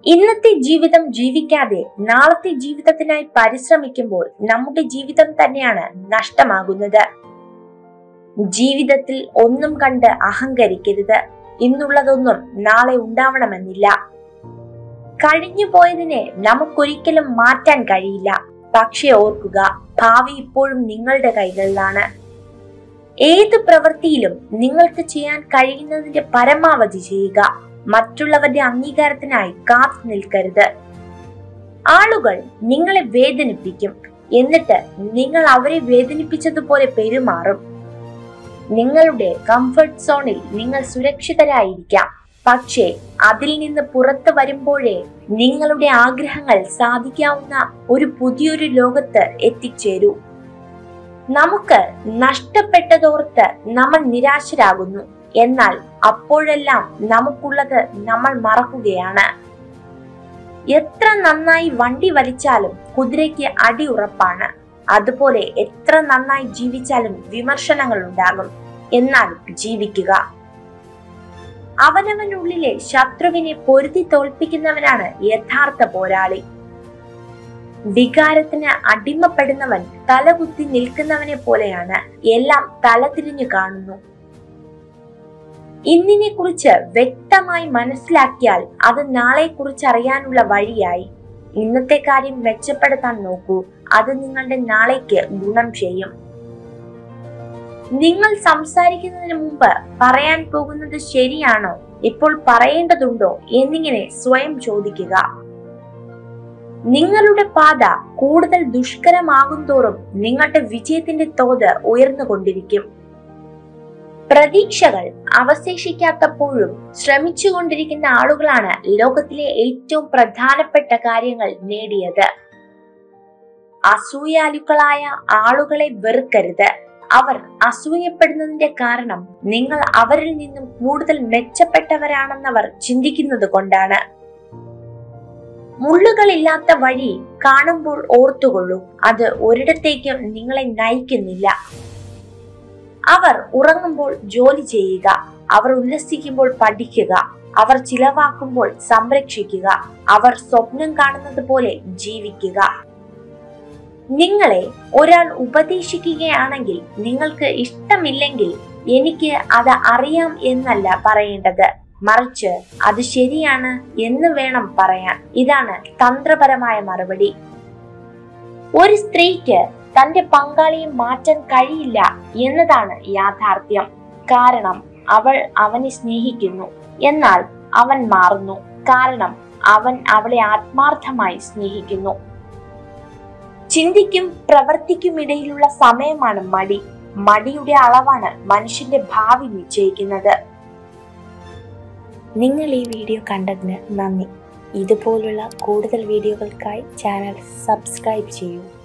ഇന്നത്തെ ജീവിതം ജീവിക്കാതെ നാളത്തെ ജീവിതത്തിനായി പരിശ്രമിക്കുമ്പോൾ നമ്മുടെ ജീവിതം തന്നെയാണ് നഷ്ടമാകുന്നത്. ജീവിതത്തിൽ ഒന്നും കണ്ട് അഹങ്കരിക്കരുത്. ഇന്നുള്ളതൊന്നും നാളെ ഉണ്ടാവണമെന്നില്ല. കഴിഞ്ഞു പോയതിനെ നമുക്കൊരിക്കലും മാറ്റാൻ കഴിയില്ല. പക്ഷെ ഓർക്കുക, ഭാവി ഇപ്പോഴും നിങ്ങളുടെ കൈകളിലാണ്. ഏത് പ്രവൃത്തിയിലും നിങ്ങൾക്ക് ചെയ്യാൻ കഴിയുന്നതിന്റെ പരമാവധി ചെയ്യുക. മറ്റുള്ളവരുടെ അംഗീകാരത്തിനായി കാത്തു നിൽക്കരുത്. ആളുകൾ നിങ്ങളെ വേദനിപ്പിക്കും, എന്നിട്ട് നിങ്ങൾ അവരെ വേദനിപ്പിച്ചതുപോലെ പെരുമാറും. നിങ്ങളുടെ കംഫർട്ട് സോണിൽ നിങ്ങൾ സുരക്ഷിതരായിരിക്കാം, പക്ഷേ അതിൽ നിന്ന് പുറത്തു വരുമ്പോഴേ നിങ്ങളുടെ ആഗ്രഹങ്ങൾ സാധിക്കാവുന്ന ഒരു പുതിയൊരു ലോകത്ത് എത്തിച്ചേരൂ. നമുക്ക് നഷ്ടപ്പെട്ടതോർത്ത് നമ്മൾ നിരാശരാകുന്നു, എന്നാൽ അപ്പോഴെല്ലാം നമുക്കുള്ളത് നമ്മൾ മറക്കുകയാണ്. എത്ര നന്നായി വണ്ടി വലിച്ചാലും കുതിരയ്ക്ക് അടി ഉറപ്പാണ്. അതുപോലെ എത്ര നന്നായി ജീവിച്ചാലും വിമർശനങ്ങൾ ഉണ്ടാകും. എന്നാൽ ജീവിക്കുക. അവനവനുള്ളിലെ ശത്രുവിനെ പൊരുതി തോൽപ്പിക്കുന്നവനാണ് യഥാർത്ഥ പോരാളി. വികാരത്തിന് അടിമപ്പെടുന്നവൻ തലകുത്തി നിൽക്കുന്നവനെ പോലെയാണ്. എല്ലാം തലതിരിഞ്ഞു കാണുന്നു. ഇന്നിനെ കുറിച്ച് വ്യക്തമായി മനസ്സിലാക്കിയാൽ അത് നാളെ കുറിച്ച് അറിയാനുള്ള വഴിയായി. ഇന്നത്തെ കാര്യം മെച്ചപ്പെടുത്താൻ നോക്കൂ. അത് നിങ്ങളുടെ നാളേക്ക് ഗുണം ചെയ്യും. നിങ്ങൾ സംസാരിക്കുന്നതിന് മുമ്പ് പറയാൻ പോകുന്നത് ശരിയാണോ, ഇപ്പോൾ പറയേണ്ടതുണ്ടോ എന്നിങ്ങനെ സ്വയം ചോദിക്കുക. നിങ്ങളുടെ പാത കൂടുതൽ ദുഷ്കരമാകും തോറും നിങ്ങളുടെ വിജയത്തിന്റെ തോത് ഉയർന്നുകൊണ്ടിരിക്കും. പ്രതീക്ഷകൾ അവശേഷിക്കാത്തപ്പോഴും ശ്രമിച്ചുകൊണ്ടിരിക്കുന്ന ആളുകളാണ് ലോകത്തിലെ ഏറ്റവും പ്രധാനപ്പെട്ട കാര്യങ്ങൾ നേടിയത്. അസൂയാലുക്കളായ ആളുകളെ വെറുക്കരുത്. അവർ അസൂയപ്പെടുന്നതിന്റെ കാരണം നിങ്ങൾ അവരിൽ നിന്നും കൂടുതൽ മെച്ചപ്പെട്ടവരാണെന്നവർ ചിന്തിക്കുന്നത് കൊണ്ടാണ്. മുള്ളുകളില്ലാത്ത വഴി കാണുമ്പോൾ ഓർത്തുകൊള്ളൂ, അത് ഒരിടത്തേക്കും നിങ്ങളെ നയിക്കുന്നില്ല. അവർ ഉറങ്ങുമ്പോൾ ജോലി ചെയ്യുക. അവർ ഉല്ലസിക്കുമ്പോൾ പഠിക്കുക. അവർ ചിലവാക്കുമ്പോൾ സംരക്ഷിക്കുക. അവർ സ്വപ്നം കാണുന്നത് പോലെ ജീവിക്കുക. നിങ്ങളെ ഒരാൾ ഉപദേശിക്കുകയാണെങ്കിൽ നിങ്ങൾക്ക് ഇഷ്ടമില്ലെങ്കിൽ എനിക്ക് അത് അറിയാം എന്നല്ല പറയേണ്ടത്, മറിച്ച് അത് ശരിയാണ് എന്ന് വേണം പറയാൻ. ഇതാണ് തന്ത്രപരമായ മറുപടി. ഒരു സ്ത്രീക്ക് തന്റെ പങ്കാളിയെ മാറ്റാൻ കഴിയില്ല എന്നതാണ് യാഥാർത്ഥ്യം. കാരണം അവൾ അവനെ സ്നേഹിക്കുന്നു, എന്നാൽ അവൻ മാറുന്നു. കാരണം അവൻ അവളെ ആത്മാർത്ഥമായി സ്നേഹിക്കുന്നു. ചിന്തിക്കും പ്രവൃത്തിക്കുമിടയിലുള്ള സമയമാണ് മടി. മടിയുടെ അളവാണ് മനുഷ്യന്റെ ഭാവി നിശ്ചയിക്കുന്നത്. നിങ്ങൾ ഈ വീഡിയോ കണ്ടതിന് നന്ദി. ഇതുപോലുള്ള കൂടുതൽ വീഡിയോകൾക്കായി ചാനൽ സബ്സ്ക്രൈബ് ചെയ്യൂ.